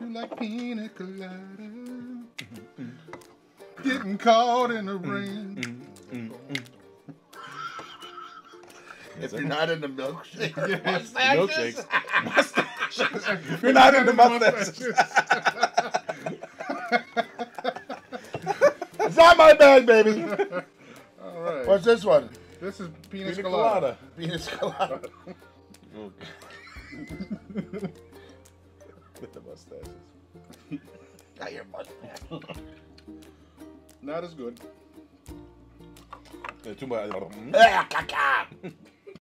You like Pina Colada. Getting caught in the rain. If you're not into milkshake, Milkshakes. If you're not into mustaches. It's not my bag, baby. All right. What's this one? This is Pina Pina Colada. Colada. Pina Colada. With the mustaches. Got your mustache. Not as good. Too much.